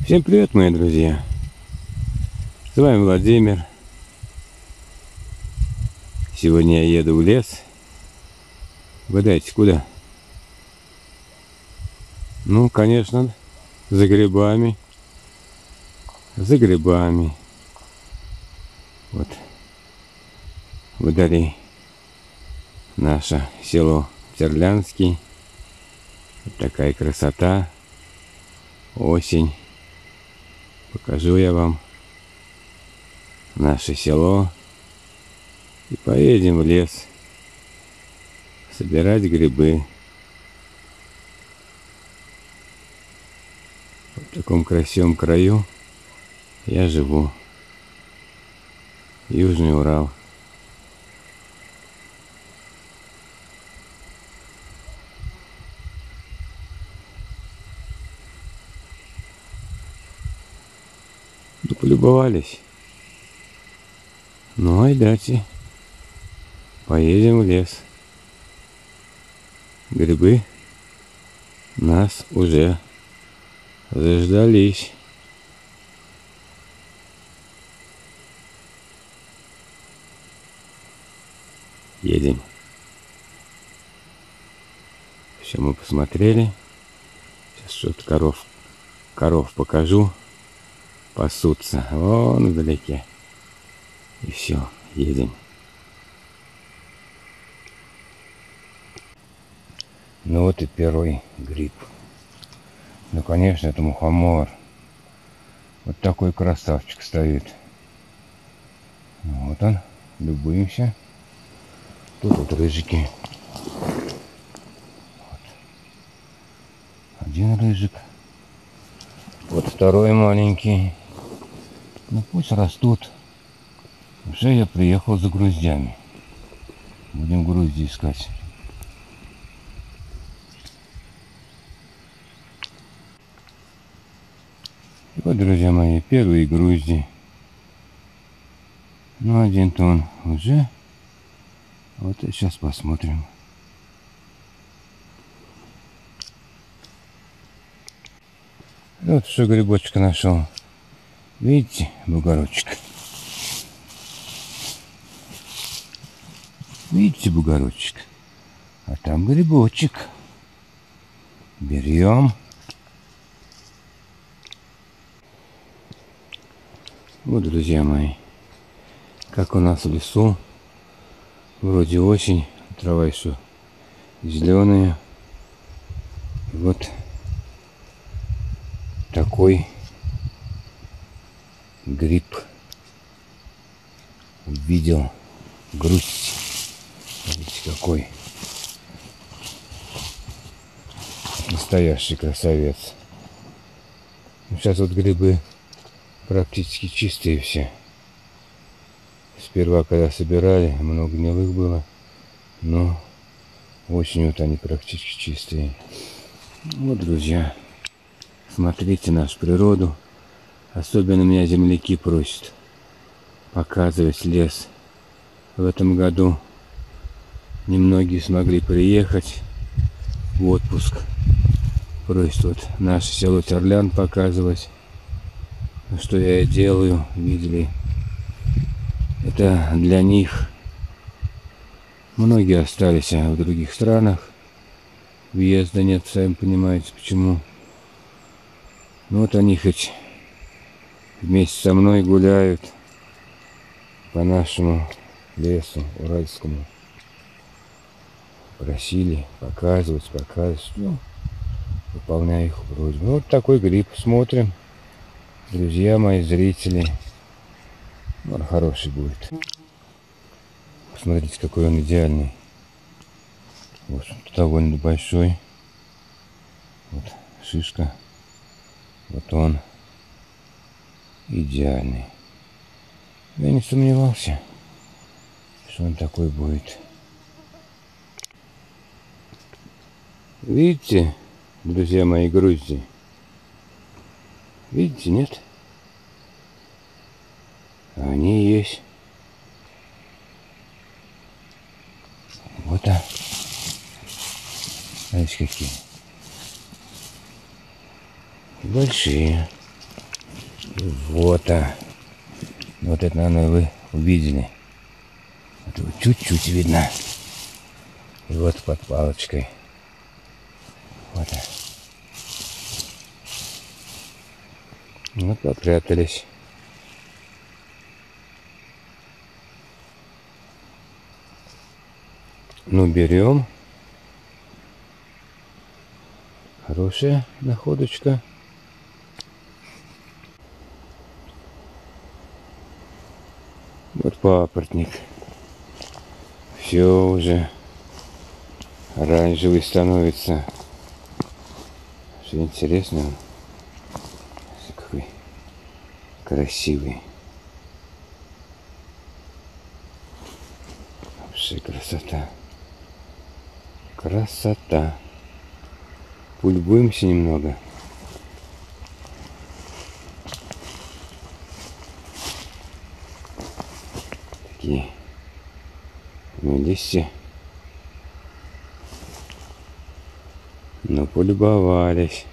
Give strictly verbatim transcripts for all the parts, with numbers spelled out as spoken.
Всем привет, мои друзья! С вами Владимир. Сегодня я еду в лес. Угадайте, куда? Ну, конечно, за грибами. За грибами. Вот. Вдали наше село Терлянский. Вот такая красота. Осень. Покажу я вам наше село. И поедем в лес собирать грибы. В таком красивом краю я живу. Южный Урал. Ну, полюбовались. Ну, айдате. Поедем в лес. Грибы нас уже заждались. Едем. Все мы посмотрели. Сейчас что-то коров, коров покажу. Пасутся вон вдалеке. И все, едем. Ну вот и первый гриб. Ну, конечно, это мухомор. Вот такой красавчик стоит. Вот он. Любуемся. Тут вот рыжики. Вот. Один рыжик. Вот второй маленький. Ну пусть растут. Уже я приехал за груздями. Будем грузди искать. И вот, друзья мои, первые грузди. Ну, один тон уже. Вот и сейчас посмотрим. Вот что грибочка нашел. Видите, бугорочек. Видите, бугорочек. А там грибочек. Берем. Вот, друзья мои, как у нас в лесу. Вроде осень, трава еще зеленая. И вот такой гриб увидел. Грусть. Смотрите, какой настоящий красавец. Сейчас вот грибы практически чистые все. Сперва, когда собирали, много гнилых было, но осенью вот они практически чистые. Вот, друзья, смотрите нашу природу. Особенно меня земляки просят показывать лес. В этом году немногие смогли приехать в отпуск. Просят вот наше село Терлян показывать. Что я и делаю, видели. Это для них. Многие остались в других странах. Въезда нет, сами понимаете почему. Ну вот они хоть вместе со мной гуляют по нашему лесу уральскому. Просили показывать, показывать. Ну, выполняю их просьбу. Вот такой гриб. Смотрим. Друзья мои, зрители. Он хороший будет. Посмотрите, какой он идеальный. Вот, довольно большой. Вот шишка. Вот он. Идеальный. Я не сомневался, что он такой будет. Видите, друзья мои, грузди? Видите, нет? Они есть. Вот а. Знаете, какие? Большие. Вот, а. Вот это, наверное, вы увидели. Это вот чуть-чуть видно. И вот под палочкой. Вот. Ну, попрятались. Ну, берем. Хорошая находочка. Вот папоротник. Все уже оранжевый становится. Все интересно. Какой красивый. Вообще красота. Красота. Полюбуемся немного. Такие листья. Ну, полюбовались.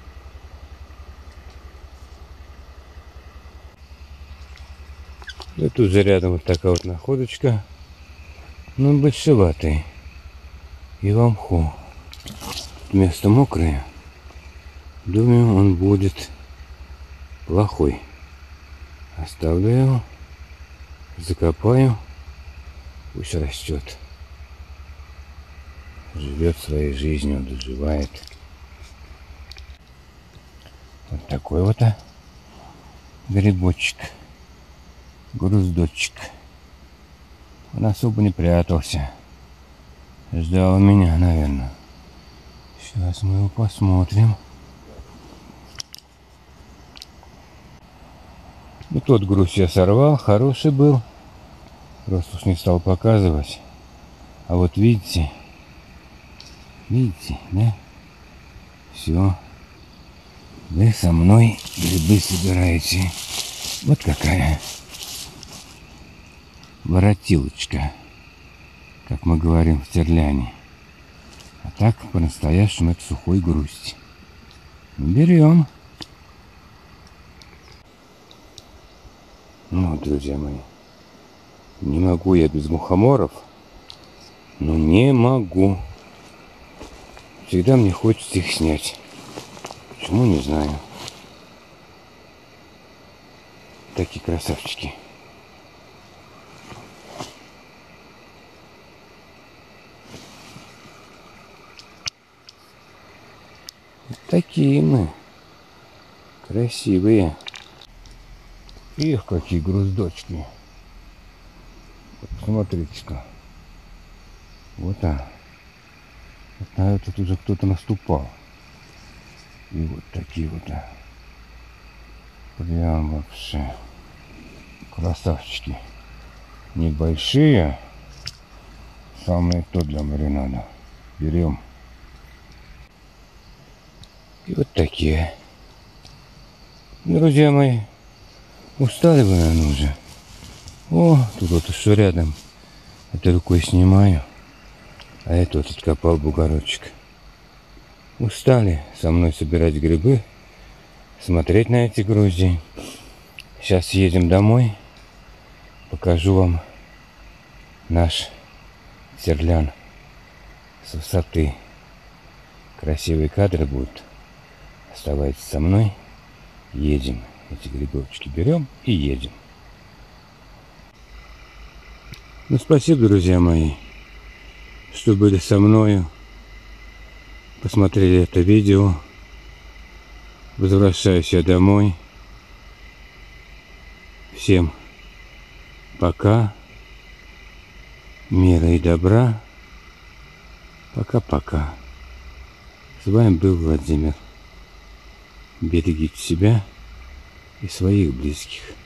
И тут же рядом вот такая вот находочка. Ну, большеватый. И в мху. Место мокрое. Думаю, он будет плохой. Оставлю его. Закопаю. Пусть растет. Живет своей жизнью, доживает. Вот такой вот а, грибочек. Груздочек. Он особо не прятался. Ждал меня, наверное. Сейчас мы его посмотрим. Ну, тот грусть я сорвал, хороший был. Просто уж не стал показывать. А вот видите, видите, да? Все. Вы со мной грибы собираете. Вот какая воротилочка, как мы говорим в Терляне. А так, по-настоящему, это сухой грусть. Берем. Ну, друзья мои, не могу я без мухоморов. Ну, не могу. Всегда мне хочется их снять. Почему, не знаю. Такие красавчики. Такие мы. Красивые. Их какие груздочки. Посмотрите-ка. Вот так. Вот на это уже кто-то наступал. И вот такие вот. Прям вообще красавчики. Небольшие. Самые то для маринада. Берем. И вот такие. Друзья мои, устали вы, наверное, уже. О, тут вот еще рядом. Это рукой снимаю. А это вот откопал бугорочек. Устали со мной собирать грибы, смотреть на эти грузди. Сейчас едем домой. Покажу вам наш Терлян с высоты. Красивые кадры будут. Оставайтесь со мной. Едем. Эти грибочки берем и едем. Ну, спасибо, друзья мои, что были со мною. Посмотрели это видео. Возвращаюсь я домой. Всем пока. Мира и добра. Пока-пока. С вами был Владимир. Берегите себя и своих близких.